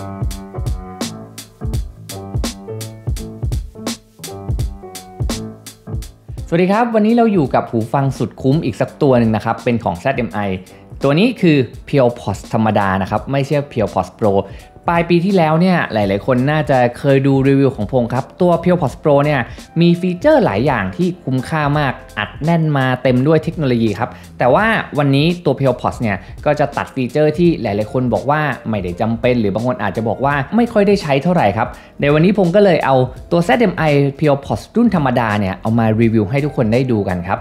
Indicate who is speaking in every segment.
Speaker 1: สวัสดีครับวันนี้เราอยู่กับหูฟังสุดคุ้มอีกสักตัวหนึ่งนะครับเป็นของ ZMI ตัวนี้คือ PurePods ธรรมดานะครับไม่ใช่ PurePods Pro ปลายปีที่แล้วเนี่ยหลายๆคนน่าจะเคยดูรีวิวของพงครับตัว PurePods Pro เนี่ยมีฟีเจอร์หลายอย่างที่คุ้มค่ามากอัดแน่นมาเต็มด้วยเทคโนโลยีครับแต่ว่าวันนี้ตัว PurePods เนี่ยก็จะตัดฟีเจอร์ที่หลายๆคนบอกว่าไม่ได้จำเป็นหรือบางคนอาจจะบอกว่าไม่ค่อยได้ใช้เท่าไหร่ครับในวันนี้ผมก็เลยเอาตัว ZMI PurePods รุ่นธรรมดาเนี่ยเอามารีวิวให้ทุกคนได้ดูกันครับ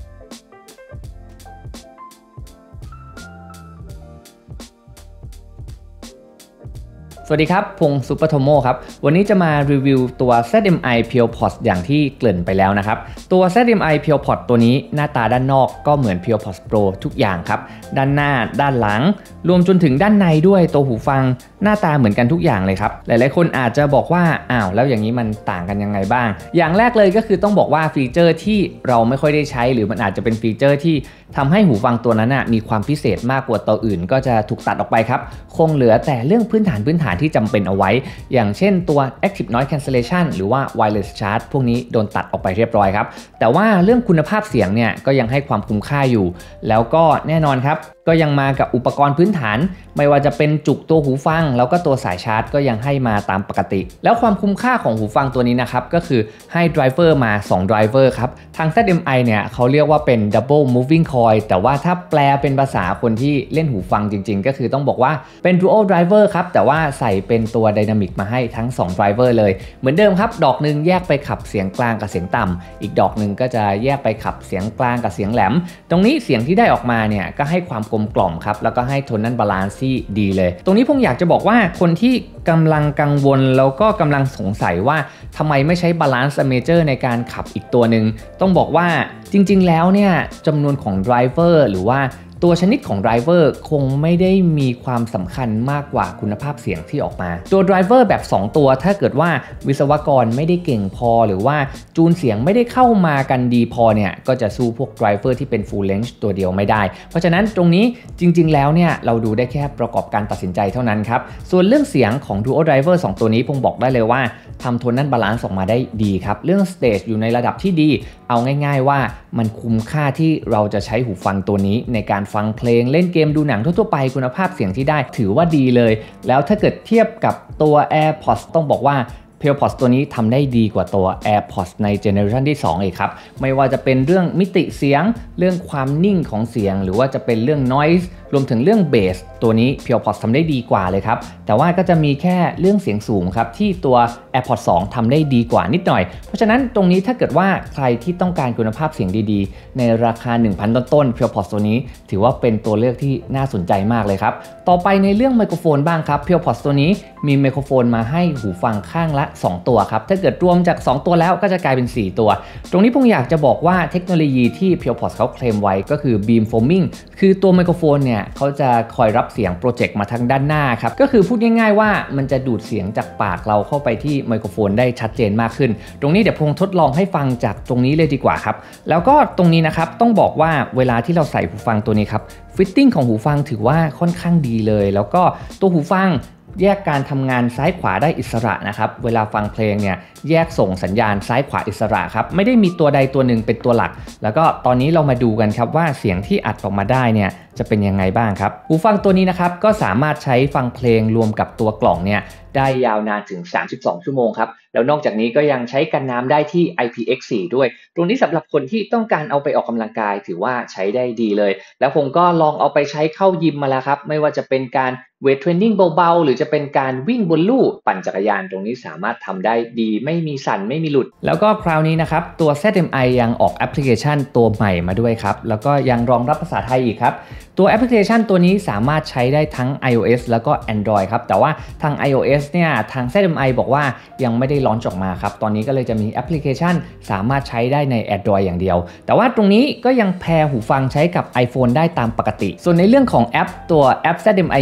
Speaker 1: สวัสดีครับพงศ์ซุปเปอร์โทโมครับวันนี้จะมารีวิวตัว ZMI PurePods อย่างที่เกริ่นไปแล้วนะครับตัว ZMI PurePods ตัวนี้หน้าตาด้านนอกก็เหมือน PurePods Pro ทุกอย่างครับด้านหน้าด้านหลังรวมจนถึงด้านในด้วยตัวหูฟังหน้าตาเหมือนกันทุกอย่างเลยครับหลายๆคนอาจจะบอกว่าอ้าวแล้วอย่างนี้มันต่างกันยังไงบ้างอย่างแรกเลยก็คือต้องบอกว่าฟีเจอร์ที่เราไม่ค่อยได้ใช้หรือมันอาจจะเป็นฟีเจอร์ที่ทำให้หูฟังตัวนั้นมีความพิเศษมากกว่าตัวอื่นก็จะถูกตัดออกไปครับคงเหลือแต่เรื่องพื้นฐานที่จำเป็นเอาไว้อย่างเช่นตัว Active Noise Cancellation หรือว่า Wireless Charge พวกนี้โดนตัดออกไปเรียบร้อยครับแต่ว่าเรื่องคุณภาพเสียงเนี่ยก็ยังให้ความคุ้มค่าอยู่แล้วก็แน่นอนครับก็ยังมากับอุปกรณ์พื้นฐานไม่ว่าจะเป็นจุกตัวหูฟังแล้วก็ตัวสายชาร์จก็ยังให้มาตามปกติแล้วความคุ้มค่าของหูฟังตัวนี้นะครับก็คือให้ไดรเวอร์มา2ไดรเวอร์ครับทาง ZMI เนี่ยเขาเรียกว่าเป็น Double Moving Coil แต่ว่าถ้าแปลเป็นภาษาคนที่เล่นหูฟังจริงๆก็คือต้องบอกว่าเป็น Dual Driver ครับแต่ว่าใส่เป็นตัว Dynamic มาให้ทั้ง2 Driver เลยเหมือนเดิมครับดอกนึงแยกไปขับเสียงกลางกับเสียงต่ำอีกดอกนึงก็จะแยกไปขับเสียงกลางกับเสียงแหลมตรงนี้เสียงที่ได้ออกมาเนี่ยก็ให้ความกลมกล่อมครับแล้วก็ให้โทนนั่นบาลานซ์ที่ดีเลยตรงนี้ผมอยากจะบอกว่าคนที่กำลังกังวลแล้วก็กำลังสงสัยว่าทำไมไม่ใช้บาลานซ์เมเจอร์ในการขับอีกตัวหนึ่งต้องบอกว่าจริงๆแล้วเนี่ยจำนวนของไดรเวอร์หรือว่าตัวชนิดของไดรเวอร์คงไม่ได้มีความสำคัญมากกว่าคุณภาพเสียงที่ออกมาตัวไดรเวอร์แบบ2ตัวถ้าเกิดว่าวิศวกรไม่ได้เก่งพอหรือว่าจูนเสียงไม่ได้เข้ามากันดีพอเนี่ยก็จะสู้พวกไดรเวอร์ที่เป็น full length ตัวเดียวไม่ได้เพราะฉะนั้นตรงนี้จริงๆแล้วเนี่ยเราดูได้แค่ประกอบการตัดสินใจเท่านั้นครับส่วนเรื่องเสียงของ Dual Driver 2 ตัวนี้ผมบอกได้เลยว่าทำโทนนั่นบาลานซ์ออกมาได้ดีครับเรื่อง stage อยู่ในระดับที่ดีเอาง่ายๆว่ามันคุ้มค่าที่เราจะใช้หูฟังตัวนี้ในการฟังเพลงเล่นเกมดูหนังทั่วๆไปคุณภาพเสียงที่ได้ถือว่าดีเลยแล้วถ้าเกิดเทียบกับตัว AirPods ต้องบอกว่า PurePods ตัวนี้ทำได้ดีกว่าตัว AirPods ในเจเนอเรชันที่2อีกครับไม่ว่าจะเป็นเรื่องมิติเสียงเรื่องความนิ่งของเสียงหรือว่าจะเป็นเรื่อง noise รวมถึงเรื่องเบสตัวนี้ PurePods ทำได้ดีกว่าเลยครับแต่ว่าก็จะมีแค่เรื่องเสียงสูงครับที่ตัว AirPods 2 ทำได้ดีกว่านิดหน่อยเพราะฉะนั้นตรงนี้ถ้าเกิดว่าใครที่ต้องการคุณภาพเสียงดีๆในราคา 1,000 ต้นๆ PurePods ตัวนี้ถือว่าเป็นตัวเลือกที่น่าสนใจมากเลยครับต่อไปในเรื่องไมโครโฟนบ้างครับ PurePods ตัวนี้มีไมโครโฟนมาให้หูฟังข้างละ2ตัวครับถ้าเกิดรวมจาก2ตัวแล้วก็จะกลายเป็น4ตัวตรงนี้ผมอยากจะบอกว่าเทคโนโลยีที่ PurePods เขาเคลมไว้ก็คือ Beam Forming คือตัวไมโครโฟนเนี่ยเขาจะคอยรับเสียงโปรเจกต์มาทางด้านหน้าครับก็คือพูดง่ายๆว่ามันจะดูดเสียงจากปากเราเข้าไปที่ไมโครโฟนได้ชัดเจนมากขึ้นตรงนี้เดี๋ยวพงทดลองให้ฟังจากตรงนี้เลยดีกว่าครับแล้วก็ตรงนี้นะครับต้องบอกว่าเวลาที่เราใส่หูฟังตัวนี้ครับฟิตติ้งของหูฟังถือว่าค่อนข้างดีเลยแล้วก็ตัวหูฟังแยกการทำงานซ้ายขวาได้อิสระนะครับเวลาฟังเพลงเนี่ยแยกส่งสัญญาณซ้ายขวาอิสระครับไม่ได้มีตัวใดตัวหนึ่งเป็นตัวหลักแล้วก็ตอนนี้เรามาดูกันครับว่าเสียงที่อัดออกมาได้เนี่ยจะเป็นยังไงบ้างครับหูฟังตัวนี้นะครับก็สามารถใช้ฟังเพลงรวมกับตัวกล่องเนี่ยได้ยาวนานถึง32ชั่วโมงครับแล้วนอกจากนี้ก็ยังใช้กันน้ำได้ที่ IPX4 ด้วยตรงนี้สำหรับคนที่ต้องการเอาไปออกกำลังกายถือว่าใช้ได้ดีเลยแล้วผมก็ลองเอาไปใช้เข้ายิมมาแล้วครับไม่ว่าจะเป็นการเวทเทรนนิ่งเบาๆหรือจะเป็นการวิ่งบนลู่ปั่นจักรยานตรงนี้สามารถทำได้ดีไม่มีสั่นไม่มีหลุดแล้วก็คราวนี้นะครับตัว ZMI ยังออกแอปพลิเคชันตัวใหม่มาด้วยครับแล้วก็ยังรองรับภาษาไทยอีกครับตัวแอปพลิเคชันตัวนี้สามารถใช้ได้ทั้ง iOS แล้วก็ Android ครับแต่ว่าทาง iOS เนี่ยทาง ZMI บอกว่ายังไม่ได้ลอนช์ออกมาครับตอนนี้ก็เลยจะมีแอปพลิเคชันสามารถใช้ได้ใน Android อย่างเดียวแต่ว่าตรงนี้ก็ยังแพร์หูฟังใช้กับ iPhone ได้ตามปกติส่วนในเรื่องของแอปตัวแอป ZMI Here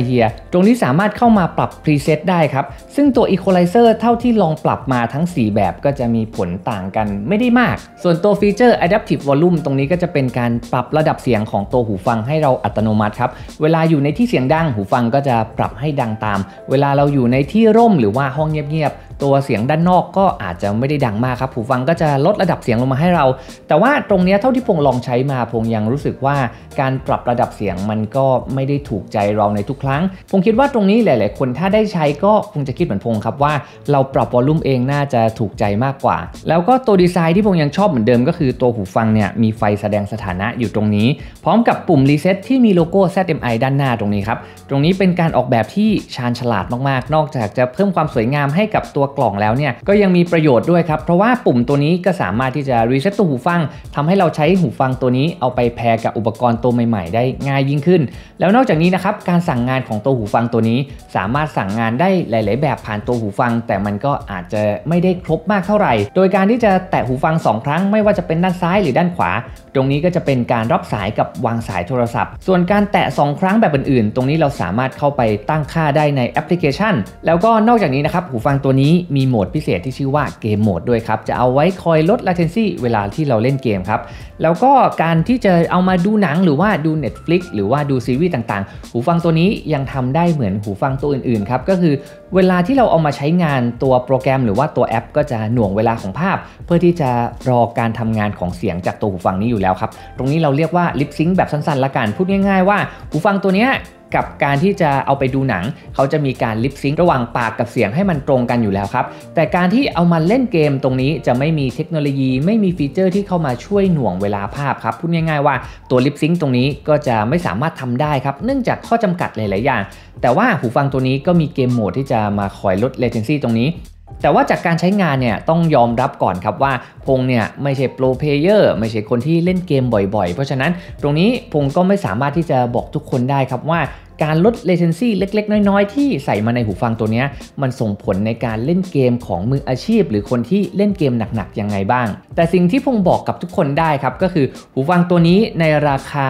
Speaker 1: ตรงนี้สามารถเข้ามาปรับ preset ได้ครับซึ่งตัว equalizer เท่าที่ลองปรับมาทั้ง4แบบก็จะมีผลต่างกันไม่ได้มากส่วนตัวฟีเจอร์ adaptive volume ตรงนี้ก็จะเป็นการปรับระดับเสียงของตัวหูฟังให้เราอัตโนมัติครับเวลาอยู่ในที่เสียงดังหูฟังก็จะปรับให้ดังตามเวลาเราอยู่ในที่ร่มหรือว่าห้องเงียบๆตัวเสียงด้านนอกก็อาจจะไม่ได้ดังมากครับหูฟังก็จะลดระดับเสียงลงมาให้เราแต่ว่าตรงนี้เท่าที่พงลองใช้มาพงยังรู้สึกว่าการปรับระดับเสียงมันก็ไม่ได้ถูกใจเราในทุกครั้งพงคิดว่าตรงนี้หลายๆคนถ้าได้ใช้ก็คงจะคิดเหมือนพงครับว่าเราปรับวอลลุ่มเองน่าจะถูกใจมากกว่าแล้วก็ตัวดีไซน์ที่พงยังชอบเหมือนเดิมก็คือตัวหูฟังเนี่ยมีไฟแสดงสถานะอยู่ตรงนี้พร้อมกับปุ่มรีเซ็ตที่มีโลโก้ ZMI ด้านหน้าตรงนี้ครับตรงนี้เป็นการออกแบบที่ชาญฉลาดมากๆนอกจากจะเพิ่มความสวยงามให้กับตัวกล่องแล้วเนี่ยก็ยังมีประโยชน์ด้วยครับเพราะว่าปุ่มตัวนี้ก็สามารถที่จะรีเซ็ตตัวหูฟังทำให้เราใช้หูฟังตัวนี้เอาไปแพร์กับอุปกรณ์ตัวใหม่ๆได้ง่ายยิ่งขึ้นแล้วนอกจากนี้นะครับการสั่งงานของตัวหูฟังตัวนี้สามารถสั่งงานได้หลายๆแบบผ่านตัวหูฟังแต่มันก็อาจจะไม่ได้ครบมากเท่าไหร่โดยการที่จะแตะหูฟัง2ครั้งไม่ว่าจะเป็นด้านซ้ายหรือด้านขวาตรงนี้ก็จะเป็นการรับสายกับวางสายโทรศัพท์ส่วนการแตะ2ครั้งแบบอื่นๆตรงนี้เราสามารถเข้าไปตั้งค่าได้ในแอปพลิเคชันแล้วก็นอกจากนี้นะครับหูฟังตัวนี้มีโหมดพิเศษที่ชื่อว่าเกมโหมดด้วยครับจะเอาไว้คอยลด latency เวลาที่เราเล่นเกมครับแล้วก็การที่จะเอามาดูหนังหรือว่าดู Netflix หรือว่าดูซีรีส์ต่างๆหูฟังตัวนี้ยังทำได้เหมือนหูฟังตัวอื่นๆครับก็คือเวลาที่เราเอามาใช้งานตัวโปรแกรมหรือว่าตัวแอปก็จะหน่วงเวลาของภาพเพื่อที่จะรอการทำงานของเสียงจากตัวหูฟังนี้อยู่แล้วครับตรงนี้เราเรียกว่า lip sync แบบสั้นๆละกันพูดง่ายๆว่าหูฟังตัวนี้กับการที่จะเอาไปดูหนังเขาจะมีการลิปซิงค์ระหว่างปากกับเสียงให้มันตรงกันอยู่แล้วครับแต่การที่เอามาเล่นเกมตรงนี้จะไม่มีเทคโนโลยีไม่มีฟีเจอร์ที่เข้ามาช่วยหน่วงเวลาภาพครับพูดง่ายๆว่าตัวลิปซิงค์ตรงนี้ก็จะไม่สามารถทำได้ครับเนื่องจากข้อจำกัดหลายๆอย่างแต่ว่าหูฟังตัวนี้ก็มีเกมโหมดที่จะมาคอยลด latency ตรงนี้แต่ว่าจากการใช้งานเนี่ยต้องยอมรับก่อนครับว่าพงเนี่ยไม่ใช่โปรเพลเยอร์ไม่ใช่คนที่เล่นเกมบ่อยๆเพราะฉะนั้นตรงนี้พงก็ไม่สามารถที่จะบอกทุกคนได้ครับว่าการลด latency เล็กๆน้อยๆที่ใส่มาในหูฟังตัวนี้มันส่งผลในการเล่นเกมของมืออาชีพหรือคนที่เล่นเกมหนักๆยังไงบ้างแต่สิ่งที่พงบอกกับทุกคนได้ครับก็คือหูฟังตัวนี้ในราคา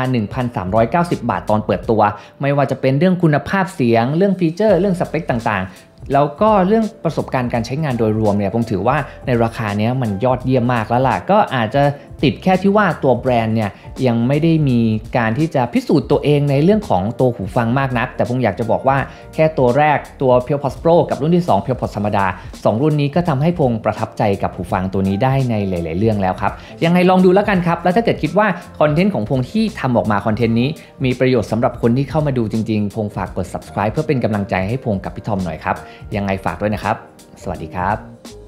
Speaker 1: 1,390 บาทตอนเปิดตัวไม่ว่าจะเป็นเรื่องคุณภาพเสียงเรื่องฟีเจอร์เรื่องสเปคต่างๆแล้วก็เรื่องประสบการณ์การใช้งานโดยรวมเนี่ยผมถือว่าในราคานี้มันยอดเยี่ยมมากแล้วล่ะก็อาจจะติดแค่ที่ว่าตัวแบรนด์เนี่ยยังไม่ได้มีการที่จะพิสูจน์ตัวเองในเรื่องของตัวหูฟังมากนักแต่ผมอยากจะบอกว่าแค่ตัวแรกตัว PurePods Pro กับรุ่นที่2 PurePods ธรรมดา2รุ่นนี้ก็ทำให้พงประทับใจกับหูฟังตัวนี้ได้ในหลายๆเรื่องแล้วครับยังไงลองดูแล้วกันครับแล้วถ้าเกิดคิดว่าคอนเทนต์ของพงที่ทำออกมาคอนเทนต์นี้มีประโยชน์สำหรับคนที่เข้ามาดูจริงๆพงฝากกด subscribe เพื่อเป็นกำลังใจให้พงกับพี่ทอมหน่อยครับยังไงฝากด้วยนะครับสวัสดีครับ